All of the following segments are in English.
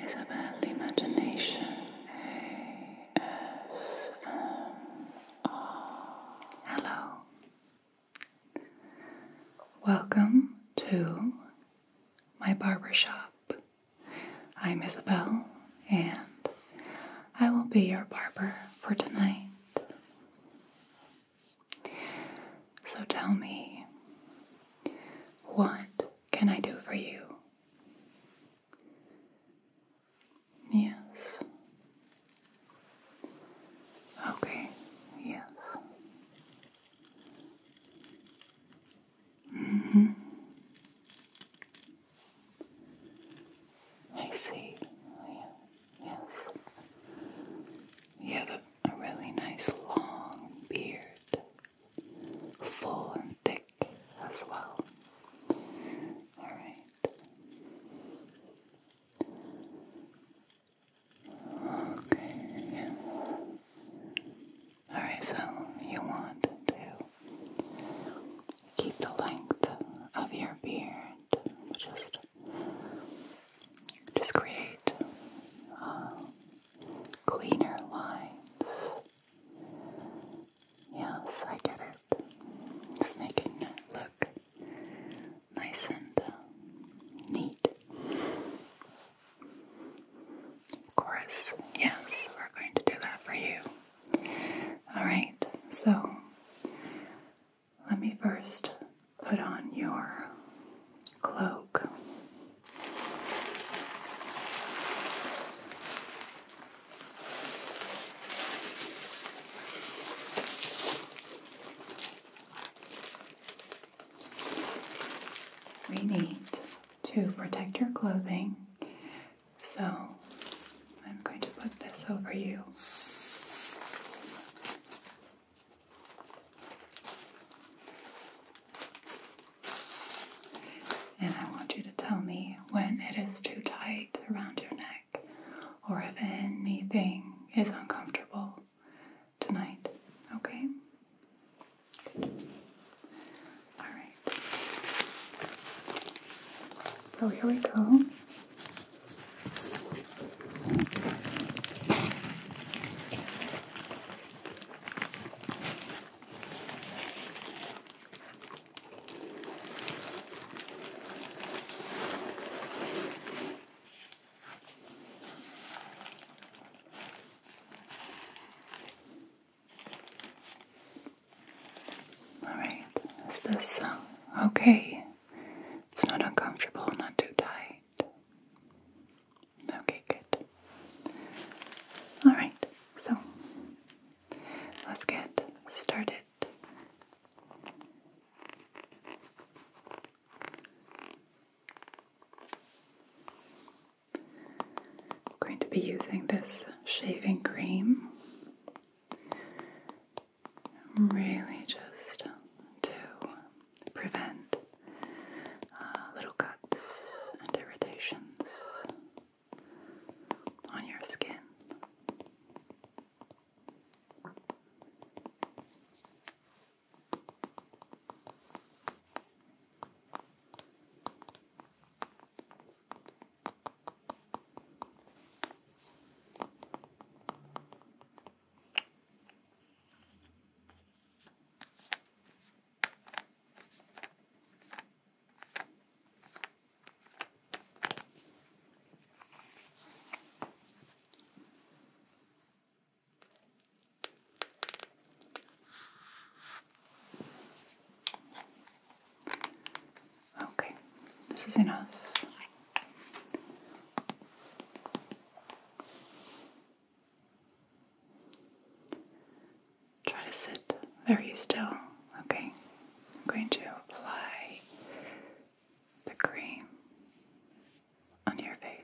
Isabel Imagination Hello. Welcome to my barber shop. I'm Isabel and I will be your barber for tonight. So tell me, what can I do for you? Yes. Okay, yes. I see. Yes. You have a really nice long beard, full and thick as well. Alright. Okay, yeah. Alright, so you want to keep the length of your beard, just create cleaner lines. Yes, I get it. Just making it look nice and neat. Of course, yes, we're going to do that for you. Alright, so let me first put on your cloak. We need to protect your clothing, so I'm going to put this over you. And I want you to tell me when it is too tight around your neck, or if anything is uncomfortable tonight, okay? Alright. So here we go. Alright, is this okay? It's not uncomfortable, not too tight. Okay, good. Alright, so let's get started. I'm going to be using this shaving cream. Really just to prevent little cuts and irritations on your skin. This is enough. Try to sit very still, okay? I'm going to apply the cream on your face.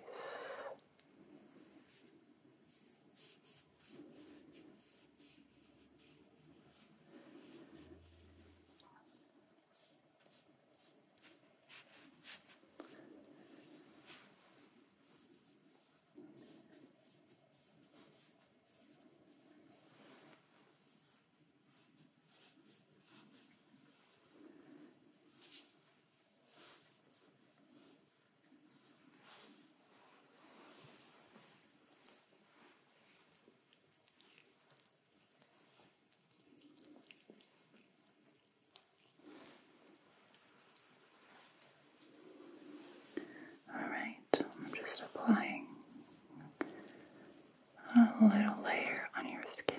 little layer on your skin.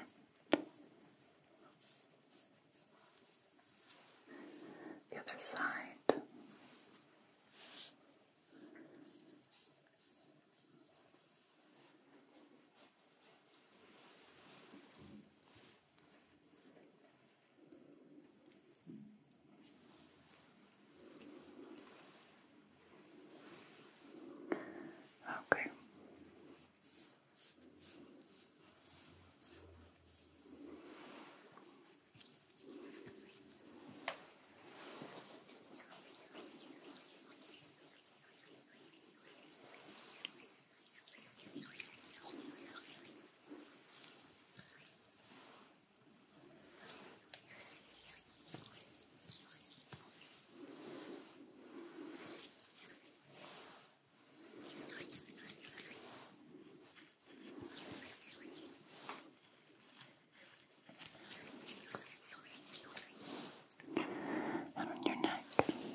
The other side. Okay. And on your neck.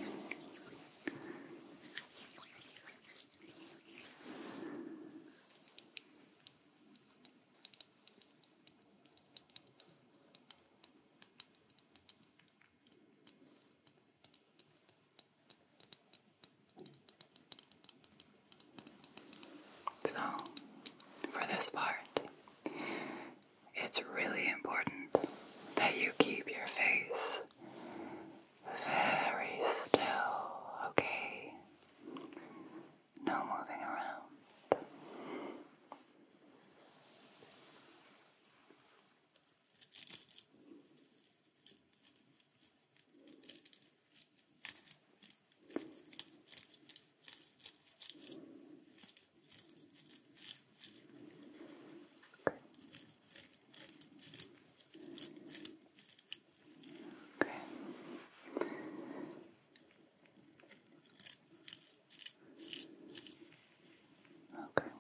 So, for this part, it's really important that you keep your face very still, okay? No moving around. Okay. Okay.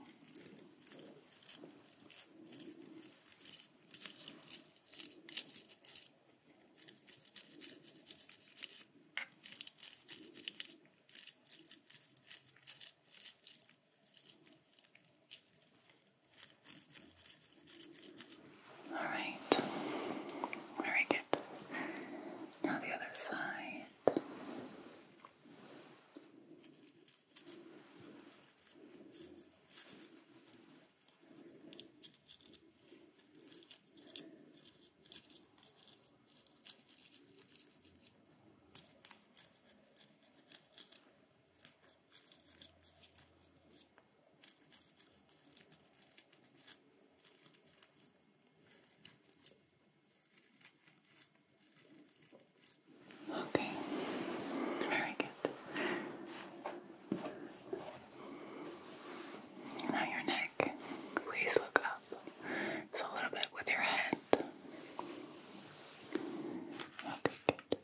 All right. Very good. Now the other side. Okay. Very good. Now your neck. Please look up. Just a little bit with your head. Okay, good.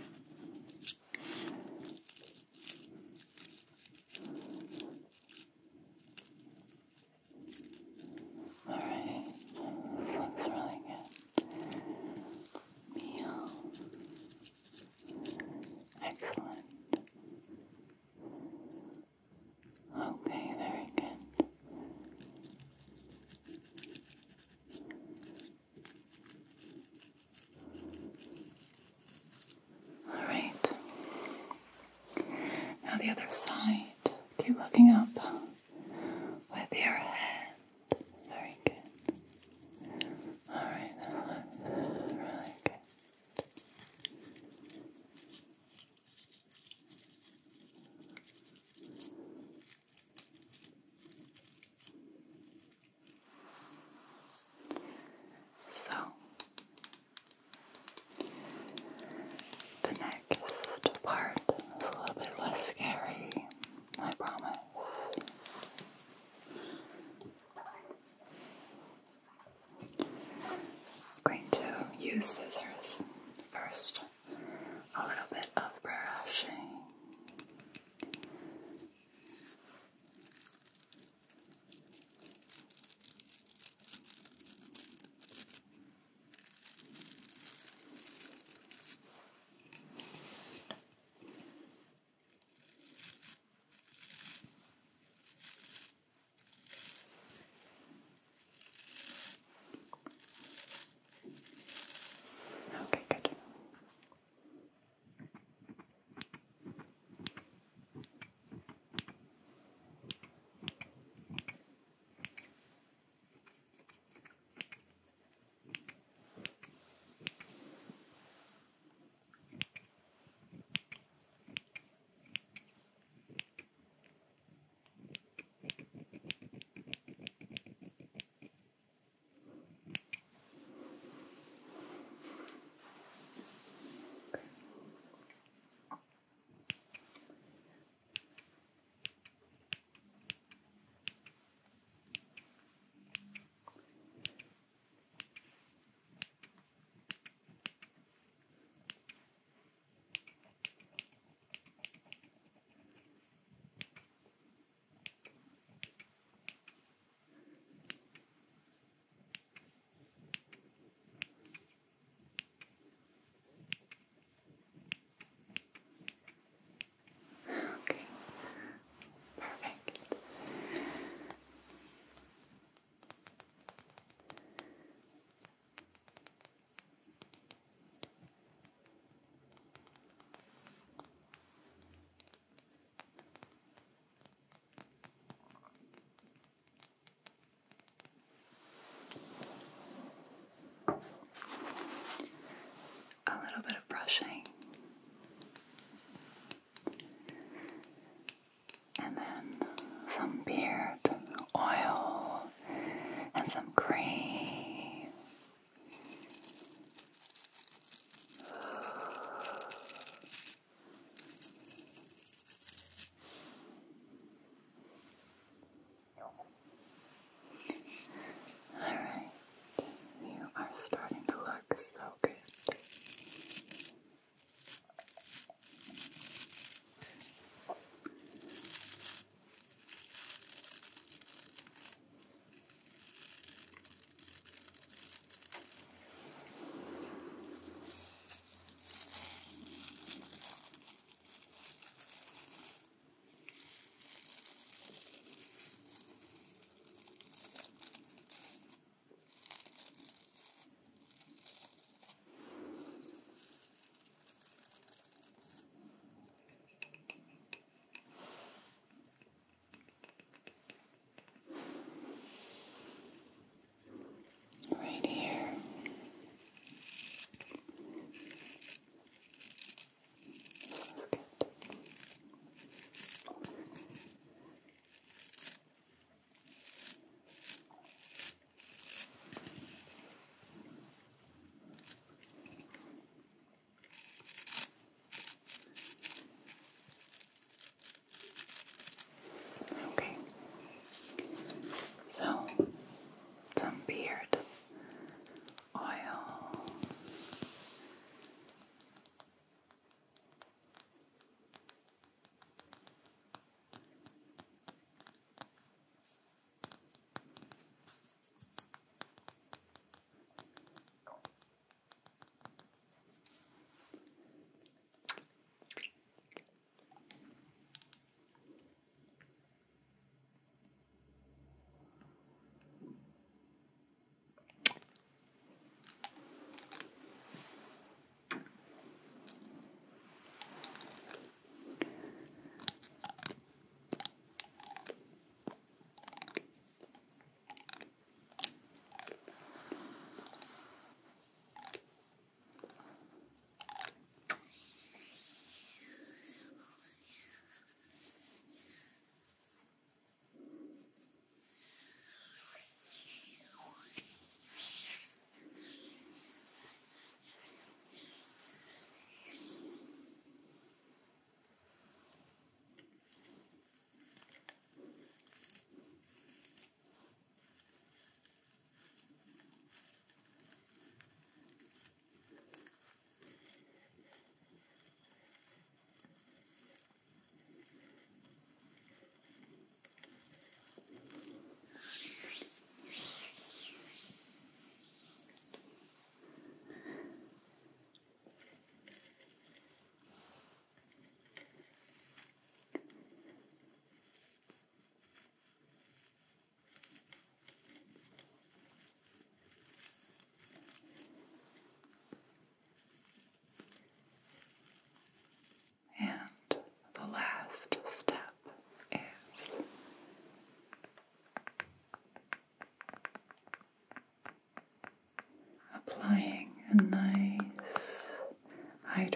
Alright. Looks really good. Meow. Excellent. Okay, very good. Alright. Now the other side. Keep looking up with your head. Very good. Alright, that looks really good. So, the next part is a little bit less scary, I promise. I'm going to use scissors first. A little bit of brushing.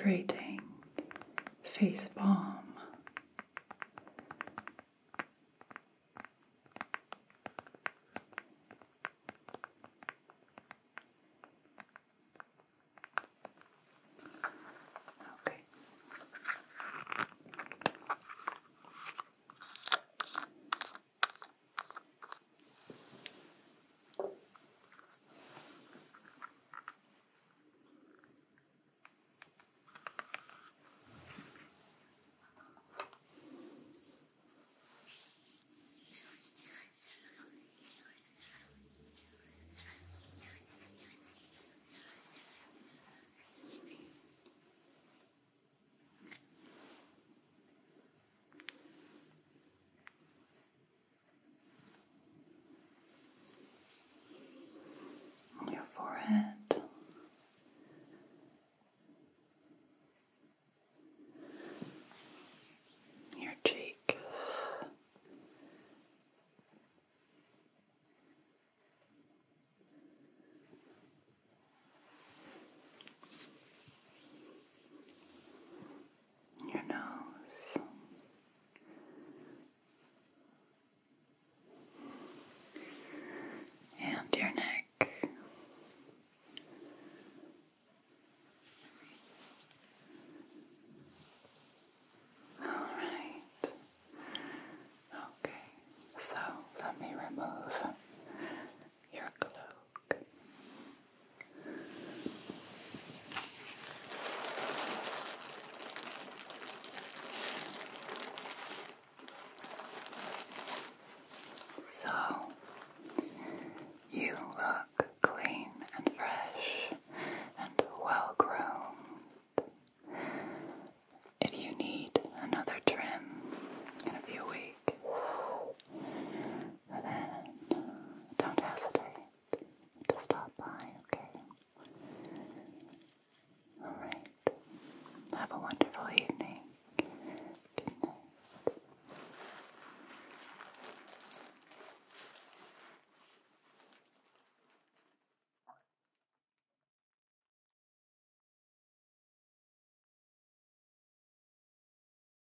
hydrating face balm. Okay. Your forehead, your cheeks, your nose, and your neck. Alright. Okay, so let me remove your cloak. So,